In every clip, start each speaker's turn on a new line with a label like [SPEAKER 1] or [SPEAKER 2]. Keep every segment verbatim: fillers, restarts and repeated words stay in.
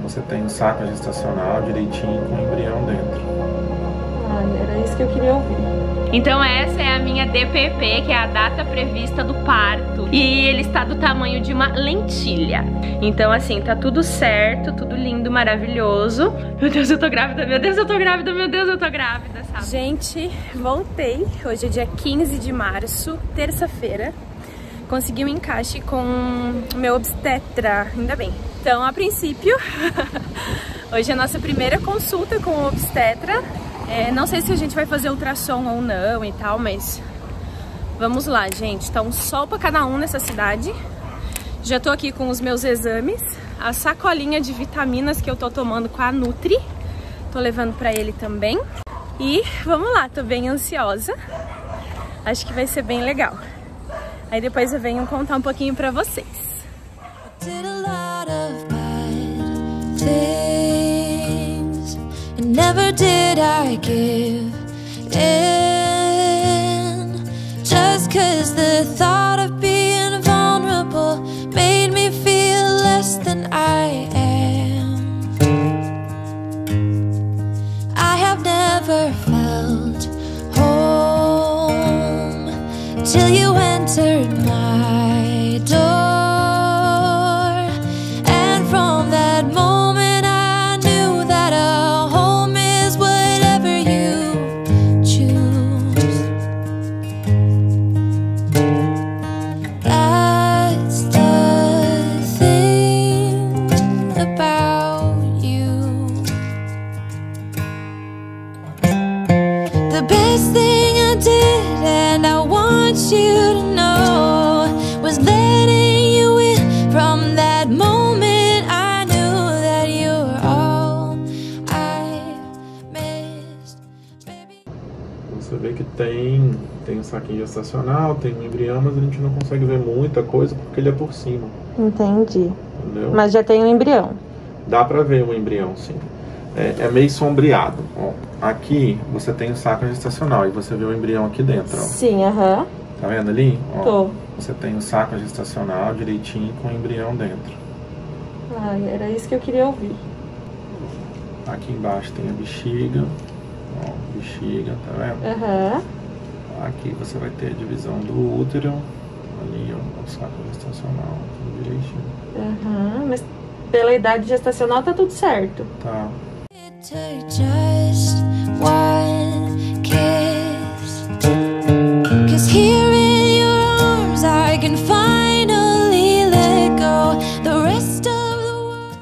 [SPEAKER 1] você tem um saco gestacional direitinho com o embrião dentro.
[SPEAKER 2] Ah, era isso que eu queria ouvir.
[SPEAKER 3] Então essa é a minha D P P, que é a data prevista do parto. E ele está do tamanho de uma lentilha. Então assim, tá tudo certo, tudo lindo, maravilhoso. Meu Deus, eu tô grávida, meu Deus, eu tô grávida, meu Deus, eu tô grávida, sabe?
[SPEAKER 2] Gente, voltei. Hoje é dia quinze de março, terça-feira. Consegui um encaixe com o meu obstetra, ainda bem. Então, a princípio, hoje é a nossa primeira consulta com o obstetra. É, não sei se a gente vai fazer ultrassom ou não e tal, mas vamos lá, gente. Tá um sol pra cada um nessa cidade. Já tô aqui com os meus exames, a sacolinha de vitaminas que eu tô tomando com a Nutri. Tô levando pra ele também. E vamos lá, tô bem ansiosa. Acho que vai ser bem legal. Aí depois eu venho contar um pouquinho pra vocês.
[SPEAKER 4] Never did I give in, just cause the thought of being vulnerable made me feel less than I am. I have never felt home till you entered my door, and from that moment
[SPEAKER 1] você vê que tem, tem um saquinho gestacional, tem um embrião, mas a gente não consegue ver muita coisa porque ele é por cima.
[SPEAKER 2] Entendi.
[SPEAKER 1] Entendeu?
[SPEAKER 2] Mas já tem um embrião.
[SPEAKER 1] Dá pra ver um embrião, sim. É, é meio sombreado. Ó, aqui você tem o saco gestacional e você vê o embrião aqui dentro. Ó.
[SPEAKER 2] Sim, aham. Uhum.
[SPEAKER 1] Tá vendo ali? Ó,
[SPEAKER 2] tô.
[SPEAKER 1] Você tem o saco gestacional direitinho com o embrião dentro.
[SPEAKER 2] Ai, era isso que eu queria ouvir.
[SPEAKER 1] Aqui embaixo tem a bexiga. Ó, bexiga, tá vendo?
[SPEAKER 2] Aham. Uhum.
[SPEAKER 1] Aqui você vai ter a divisão do útero. Ali, ó, o saco gestacional, tudo direitinho.
[SPEAKER 2] Aham, uhum, mas pela idade gestacional tá tudo certo.
[SPEAKER 1] Tá.
[SPEAKER 4] Just one kiss, 'cause here in your arms I can finally let go the rest of the world.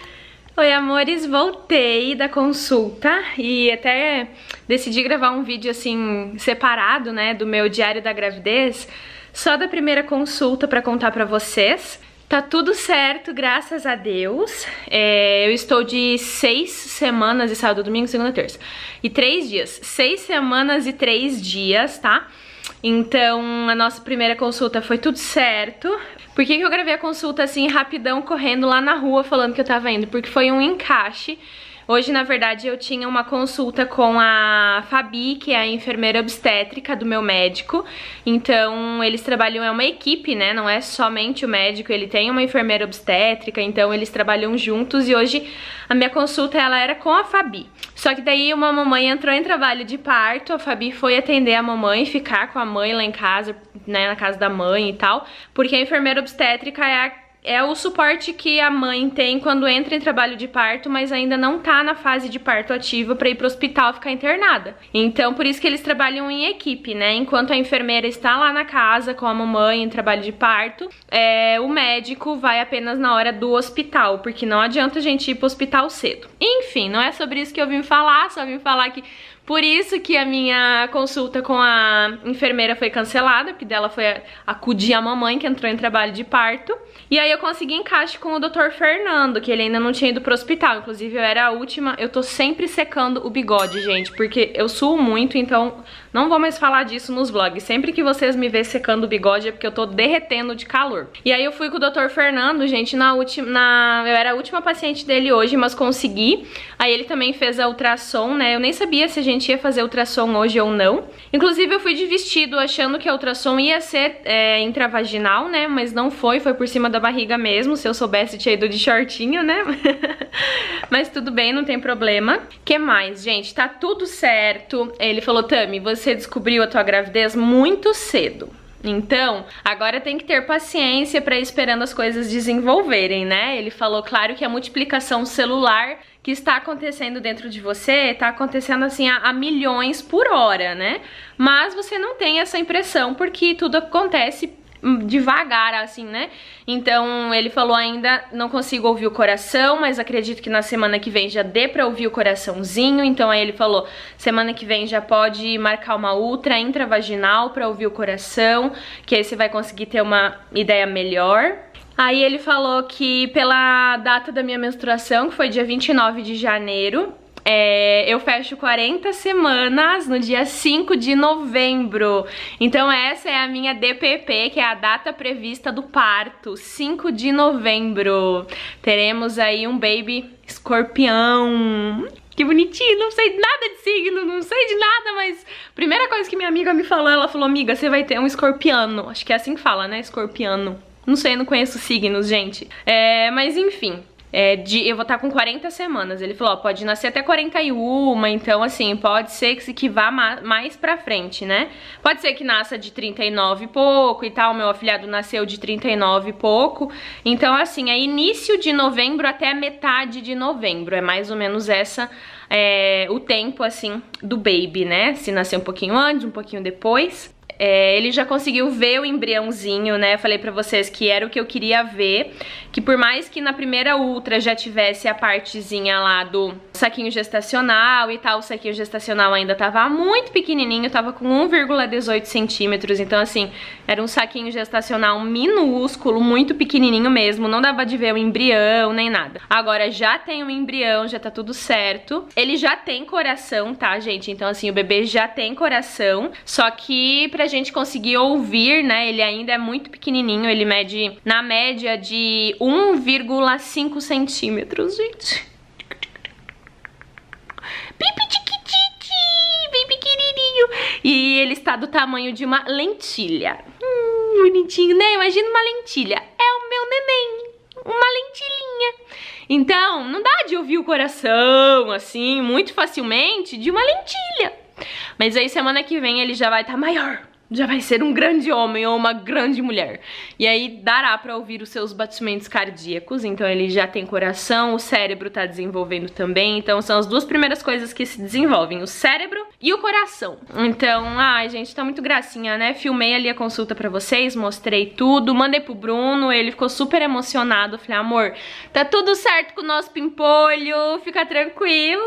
[SPEAKER 3] Oi, amores, voltei da consulta e até decidi gravar um vídeo assim separado, né, do meu diário da gravidez, só da primeira consulta pra contar pra vocês. Tá tudo certo, graças a Deus. É, eu estou de seis semanas, e sábado, domingo, segunda, terça. E três dias. Seis semanas e três dias, tá? Então, a nossa primeira consulta foi tudo certo. Por que que eu gravei a consulta assim, rapidão, correndo lá na rua, falando que eu tava indo? Porque foi um encaixe. Hoje, na verdade, eu tinha uma consulta com a Fabi, que é a enfermeira obstétrica do meu médico. Então, eles trabalham, é uma equipe, né? Não é somente o médico, ele tem uma enfermeira obstétrica, então eles trabalham juntos. E hoje, a minha consulta, ela era com a Fabi. Só que daí, uma mamãe entrou em trabalho de parto, a Fabi foi atender a mamãe, ficar com a mãe lá em casa, né? Na casa da mãe e tal. Porque a enfermeira obstétrica é a É o suporte que a mãe tem quando entra em trabalho de parto, mas ainda não tá na fase de parto ativa pra ir pro hospital ficar internada. Então, por isso que eles trabalham em equipe, né? Enquanto a enfermeira está lá na casa com a mamãe em trabalho de parto, é, o médico vai apenas na hora do hospital, porque não adianta a gente ir pro hospital cedo. Enfim, não é sobre isso que eu vim falar, só vim falar que por isso que a minha consulta com a enfermeira foi cancelada, porque dela foi acudir a mamãe que entrou em trabalho de parto. E aí eu consegui encaixe com o doutor Fernando, que ele ainda não tinha ido pro hospital. Inclusive eu era a última, eu tô sempre secando o bigode, gente, porque eu suo muito, então não vou mais falar disso nos vlogs. Sempre que vocês me vêem secando o bigode é porque eu tô derretendo de calor. E aí eu fui com o doutor Fernando, gente, na última, na... eu era a última paciente dele hoje, mas consegui. Aí ele também fez a ultrassom, né, eu nem sabia se a gente ia fazer ultrassom hoje ou não. Inclusive eu fui de vestido achando que a ultrassom ia ser é, intravaginal, né, mas não foi, foi por cima da barriga mesmo. Se eu soubesse tinha ido de shortinho, né. Mas tudo bem, não tem problema. Que mais, gente? Tá tudo certo. Ele falou, Tami, você descobriu a tua gravidez muito cedo. Então, agora tem que ter paciência pra ir esperando as coisas desenvolverem, né? Ele falou, claro, que a multiplicação celular que está acontecendo dentro de você tá acontecendo assim a, a milhões por hora, né? Mas você não tem essa impressão porque tudo acontece devagar, assim, né? Então, ele falou ainda, não consigo ouvir o coração, mas acredito que na semana que vem já dê pra ouvir o coraçãozinho. Então, aí ele falou, semana que vem já pode marcar uma ultra intravaginal pra ouvir o coração, que aí você vai conseguir ter uma ideia melhor. Aí ele falou que pela data da minha menstruação, que foi dia vinte e nove de janeiro, É, eu fecho quarenta semanas no dia cinco de novembro. Então essa é a minha D P P, que é a data prevista do parto, cinco de novembro. Teremos aí um baby escorpião. Que bonitinho, não sei nada de signo, não sei de nada, mas primeira coisa que minha amiga me falou, ela falou, amiga, você vai ter um escorpiano. Acho que é assim que fala, né, escorpiano. Não sei, eu não conheço signos, gente. É, mas enfim... É, de, eu vou estar com quarenta semanas. Ele falou, ó, pode nascer até quarenta e um, então assim, pode ser que, que vá ma mais pra frente, né? Pode ser que nasça de trinta e nove e pouco e tal, meu afilhado nasceu de trinta e nove e pouco. Então assim, é início de novembro até metade de novembro, é mais ou menos essa, é, o tempo assim, do baby, né? Se nascer um pouquinho antes, um pouquinho depois. É, ele já conseguiu ver o embriãozinho, né? Falei pra vocês que era o que eu queria ver. Que por mais que na primeira ultra já tivesse a partezinha lá do saquinho gestacional e tal, o saquinho gestacional ainda tava muito pequenininho, tava com um vírgula dezoito centímetros. Então assim, era um saquinho gestacional minúsculo, muito pequenininho mesmo. Não dava de ver o embrião nem nada. Agora já tem o embrião, já tá tudo certo. Ele já tem coração, tá, gente? Então assim, o bebê já tem coração. Só que pra gente conseguir ouvir, né, ele ainda é muito pequenininho, ele mede na média de um vírgula cinco centímetros, gente. Bem bem pequenininho. E ele está do tamanho de uma lentilha. Hum, bonitinho, né? Imagina uma lentilha. É o meu neném. Uma lentilhinha. Então, não dá de ouvir o coração, assim, muito facilmente de uma lentilha. Mas aí semana que vem ele já vai estar maior. Já vai ser um grande homem ou uma grande mulher. E aí dará pra ouvir os seus batimentos cardíacos. Então ele já tem coração, o cérebro tá desenvolvendo também. Então são as duas primeiras coisas que se desenvolvem, o cérebro e o coração. Então, ai gente, tá muito gracinha, né? Filmei ali a consulta pra vocês, mostrei tudo, mandei pro Bruno, ele ficou super emocionado. Falei, amor, tá tudo certo com o nosso pimpolho, fica tranquilo.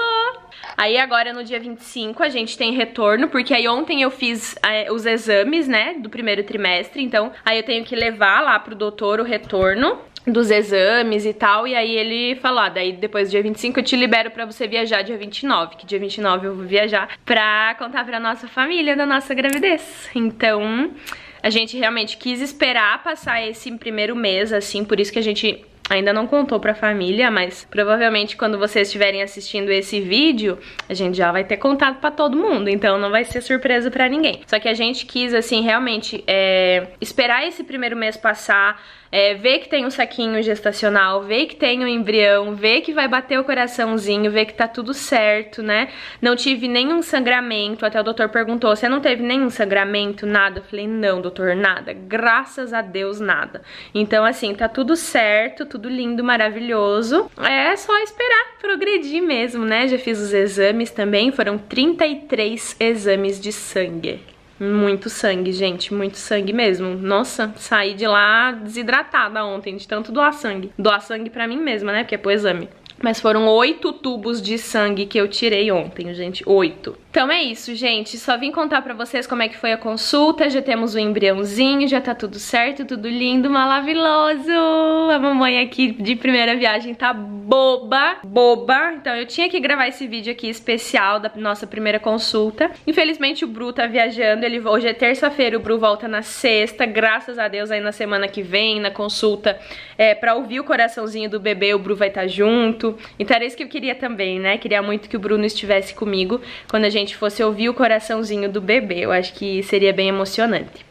[SPEAKER 3] Aí agora no dia vinte e cinco a gente tem retorno, porque aí ontem eu fiz é, os exames, né, do primeiro trimestre, então aí eu tenho que levar lá pro doutor o retorno dos exames e tal, e aí ele falou, ah, daí depois do dia vinte e cinco eu te libero pra você viajar dia vinte e nove, que dia vinte e nove eu vou viajar pra contar pra nossa família da nossa gravidez. Então a gente realmente quis esperar passar esse primeiro mês, assim, por isso que a gente ainda não contou pra família, mas provavelmente quando vocês estiverem assistindo esse vídeo, a gente já vai ter contado pra todo mundo, então não vai ser surpresa pra ninguém. Só que a gente quis, assim, realmente é, esperar esse primeiro mês passar, é, ver que tem um saquinho gestacional, ver que tem um embrião, ver que vai bater o coraçãozinho, ver que tá tudo certo, né? Não tive nenhum sangramento, até o doutor perguntou, você não teve nenhum sangramento, nada? Eu falei, não, doutor, nada, graças a Deus, nada. Então, assim, tá tudo certo, tudo lindo, maravilhoso. É só esperar progredir mesmo, né? Já fiz os exames também, foram trinta e três exames de sangue. Muito sangue, gente, muito sangue mesmo. Nossa, saí de lá desidratada ontem, de tanto doar sangue. Doar sangue pra mim mesma, né, porque é pro exame. Mas foram oito tubos de sangue que eu tirei ontem, gente, oito. Então é isso, gente, só vim contar pra vocês como é que foi a consulta, já temos o embriãozinho, já tá tudo certo, tudo lindo, maravilhoso. A mamãe aqui de primeira viagem tá boba, boba. Então eu tinha que gravar esse vídeo aqui especial da nossa primeira consulta. Infelizmente o Bru tá viajando, ele hoje é terça-feira, o Bru volta na sexta, graças a Deus aí na semana que vem, na consulta, é, pra ouvir o coraçãozinho do bebê, o Bru vai estar junto. Então era isso que eu queria também, né? Queria muito que o Bruno estivesse comigo quando a gente fosse ouvir o coraçãozinho do bebê. Eu acho que seria bem emocionante.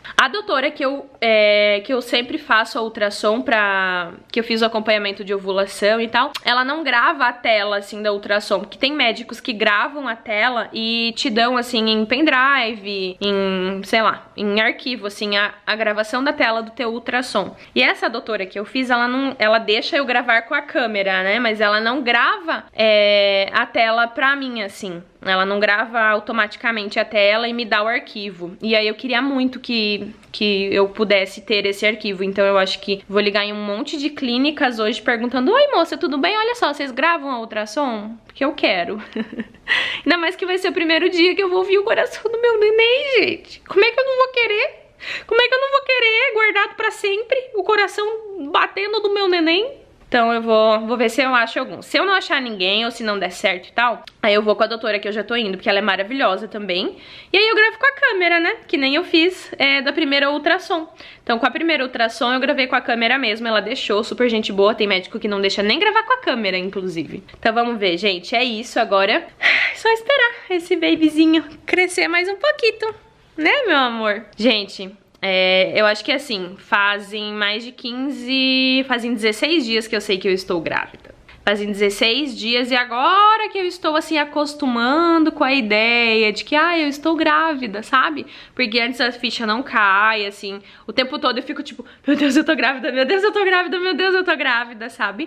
[SPEAKER 3] A doutora que eu, é, que eu sempre faço a ultrassom pra... que eu fiz o acompanhamento de ovulação e tal, ela não grava a tela, assim, da ultrassom, porque tem médicos que gravam a tela e te dão, assim, em pendrive, em, sei lá, em arquivo, assim, a, a gravação da tela do teu ultrassom. E essa doutora que eu fiz, ela não, ela deixa eu gravar com a câmera, né, mas ela não grava é, a tela pra mim, assim. Ela não grava automaticamente a tela e me dá o arquivo. E aí eu queria muito que, que eu pudesse ter esse arquivo. Então eu acho que vou ligar em um monte de clínicas hoje perguntando: oi moça, tudo bem? Olha só, vocês gravam a ultrassom? Porque eu quero. Ainda mais que vai ser o primeiro dia que eu vou ouvir o coração do meu neném, gente. Como é que eu não vou querer? Como é que eu não vou querer guardado pra sempre o coração batendo do meu neném? Então eu vou, vou ver se eu acho algum. Se eu não achar ninguém ou se não der certo e tal, aí eu vou com a doutora que eu já tô indo, porque ela é maravilhosa também. E aí eu gravo com a câmera, né? Que nem eu fiz é, da primeira ultrassom. Então com a primeira ultrassom eu gravei com a câmera mesmo, ela deixou, super gente boa. Tem médico que não deixa nem gravar com a câmera, inclusive. Então vamos ver, gente. É isso agora. Só esperar esse babyzinho crescer mais um pouquinho, né, meu amor? Gente... É, eu acho que assim, fazem mais de quinze, fazem dezesseis dias que eu sei que eu estou grávida. Fazem dezesseis dias e agora que eu estou assim acostumando com a ideia de que, ah, eu estou grávida, sabe? Porque antes a ficha não cai, assim, o tempo todo eu fico tipo, meu Deus, eu tô grávida, meu Deus, eu tô grávida, meu Deus, eu tô grávida, sabe?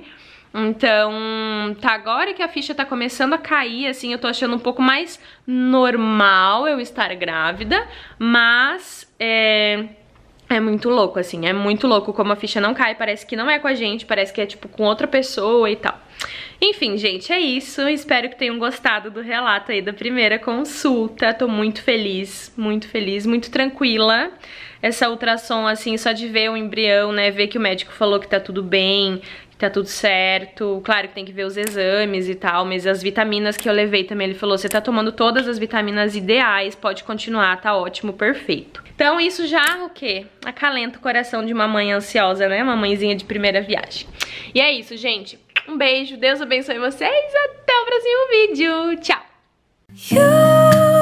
[SPEAKER 3] Então, tá, agora que a ficha tá começando a cair, assim, eu tô achando um pouco mais normal eu estar grávida, mas é, é muito louco, assim, é muito louco como a ficha não cai, parece que não é com a gente, parece que é, tipo, com outra pessoa e tal. Enfim, gente, é isso, espero que tenham gostado do relato aí da primeira consulta, tô muito feliz, muito feliz, muito tranquila. Essa ultrassom, assim, só de ver o embrião, né, ver que o médico falou que tá tudo bem, tá tudo certo, claro que tem que ver os exames e tal, mas as vitaminas que eu levei também, ele falou, você tá tomando todas as vitaminas ideais, pode continuar, tá ótimo, perfeito. Então isso já, o quê? Acalenta o coração de uma mãe ansiosa, né, uma mãezinha de primeira viagem. E é isso, gente, um beijo, Deus abençoe vocês, até o próximo vídeo, tchau!